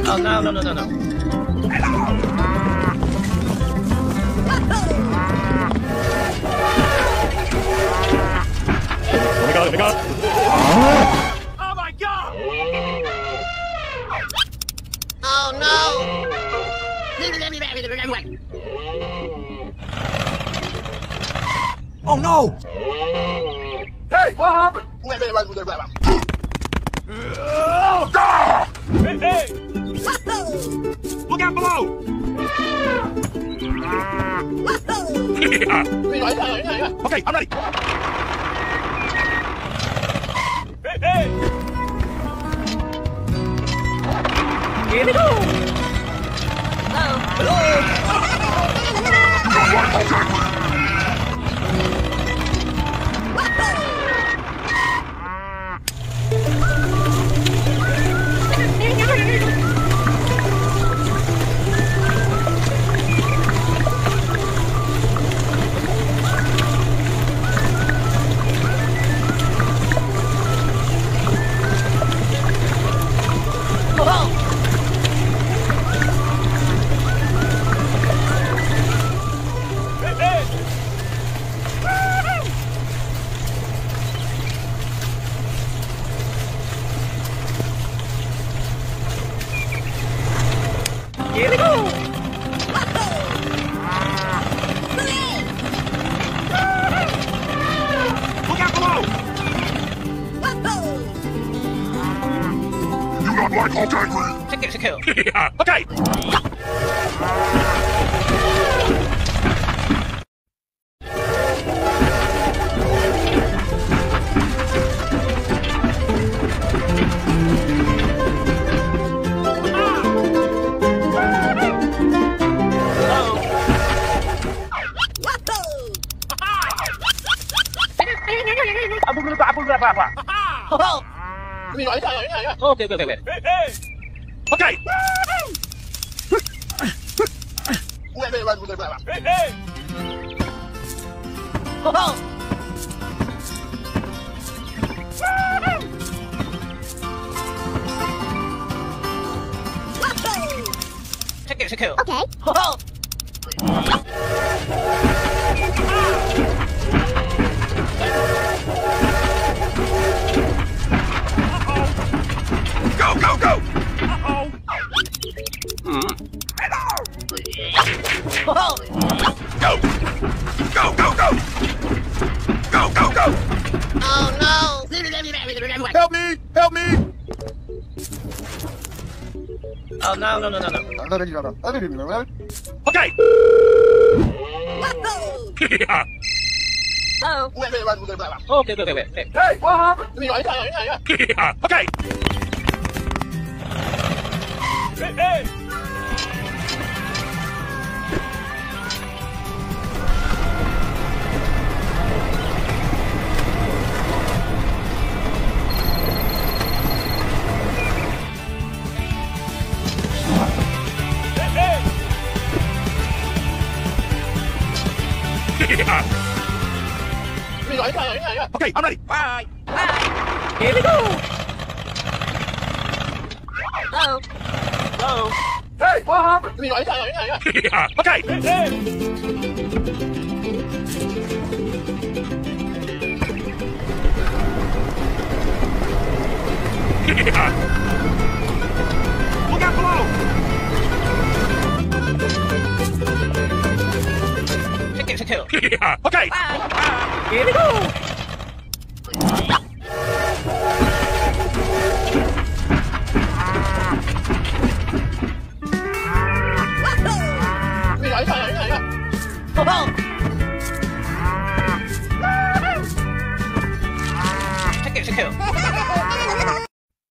Oh, no, no, no, no, no. Let me go. Oh, my God! Oh, no! Oh, no! Hey, what happened? Oh, God! Hey, hey! Look out below! Okay, I'm ready. Hey, hey! Here we go! Here we go! Look out below! You not like hot angry? Secure. Okay! Okay. Okay. Secure. Okay. Go! Uh-oh! Go! Oh, no! Help me! Help me! Oh, no. Okay! Oh. Okay. Hey, what happened? Okay! Hey! Okay, I'm ready. Bye. Here we go. Oh. Hey, what happened? Okay. Hey. Look out below. Secure. Okay. Here we go.